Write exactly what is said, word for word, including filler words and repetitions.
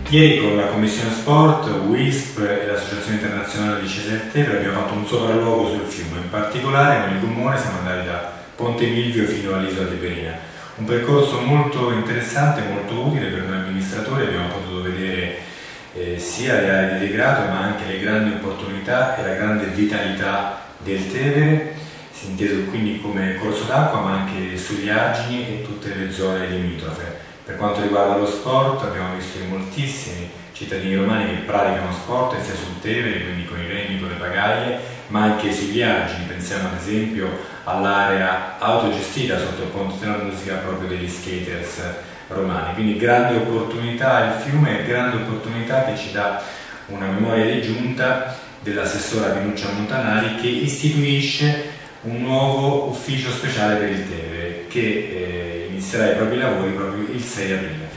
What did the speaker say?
Ieri con la Commissione Sport, U I S P e l'Associazione Internazionale di Cesare Tevere abbiamo fatto un sopralluogo sul fiume, in particolare con il gommone siamo andati da Ponte Milvio fino all'isola di Berina. Un percorso molto interessante e molto utile per noi amministratori, abbiamo potuto vedere eh, sia le aree di degrado ma anche le grandi opportunità e la grande vitalità del Tevere, si inteso quindi come corso d'acqua ma anche sugli argini e tutte le zone limitrofe. Per quanto riguarda lo sport abbiamo visto moltissimi cittadini romani che praticano sport sia sul Tevere, quindi con i remi, con le pagaie, ma anche sugli argini. Pensiamo ad esempio all'area autogestita sotto il ponte della musica proprio degli skaters romani. Quindi grande opportunità, il fiume è grande opportunità che ci dà una memoria di giunta dell'assessora Pinuccia Montanari che istituisce un nuovo ufficio speciale per il Tevere che eh, inizierà i propri lavori proprio il sei aprile.